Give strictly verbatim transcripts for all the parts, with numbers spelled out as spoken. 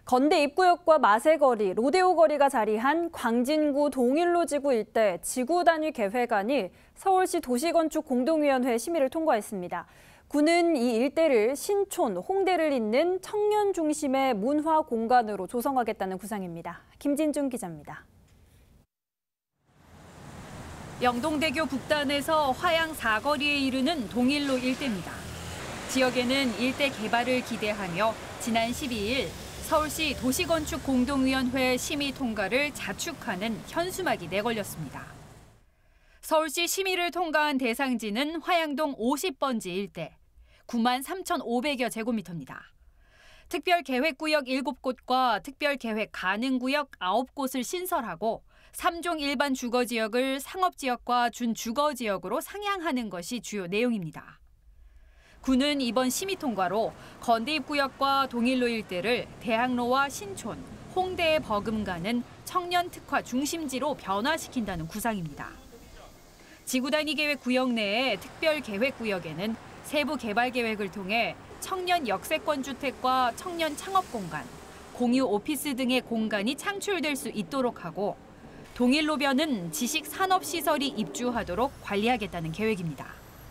건대 입구역과 마세거리, 로데오 거리가 자리한 광진구 동일로지구 일대 지구 단위 계획안이 서울시 도시건축 공동위원회 심의를 통과했습니다. 구는 이 일대를 신촌, 홍대를 잇는 청년 중심의 문화 공간으로 조성하겠다는 구상입니다. 김진중 기자입니다. 영동대교 북단에서 화양 사거리에 이르는 동일로 일대입니다. 지역에는 일대 개발을 기대하며 지난 십이일 서울시 도시건축 공동위원회 심의 통과를 자축하는 현수막이 내걸렸습니다. 서울시 심의를 통과한 대상지는 화양동 오십 번지 일대, 구만 삼천오백여 제곱미터입니다. 특별계획구역 일곱 곳과 특별계획 가능구역 아홉 곳을 신설하고 삼 종 일반 주거지역을 상업지역과 준주거지역으로 상향하는 것이 주요 내용입니다. 구는 이번 심의 통과로 건대 입구역과 동일로 일대를 대학로와 신촌, 홍대에 버금가는 청년 특화 중심지로 변화시킨다는 구상입니다. 지구단위 계획 구역 내의 특별계획구역에는 세부 개발 계획을 통해 청년 역세권 주택과 청년 창업 공간, 공유 오피스 등의 공간이 창출될 수 있도록 하고 동일로변은 지식 산업시설이 입주하도록 관리하겠다는 계획입니다.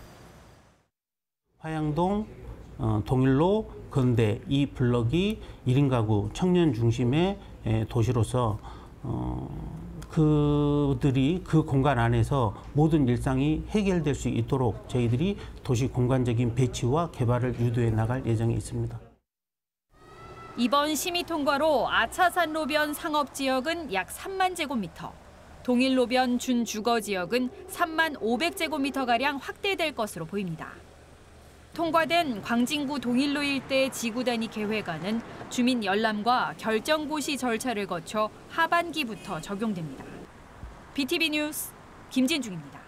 화양동, 어, 동일로, 건대 이 블럭이 일 인 가구 청년 중심의 도시로서 어, 그들이 그 공간 안에서 모든 일상이 해결될 수 있도록 저희들이 도시 공간적인 배치와 개발을 유도해 나갈 예정에 있습니다. 이번 심의 통과로 아차산로변 상업지역은 약 삼만 제곱미터, 동일로변 준주거지역은 삼만 오백 제곱미터가량 확대될 것으로 보입니다. 통과된 광진구 동일로 일대 지구단위 계획안은 주민 열람과 결정고시 절차를 거쳐 하반기부터 적용됩니다. 비티비 뉴스 김진중입니다.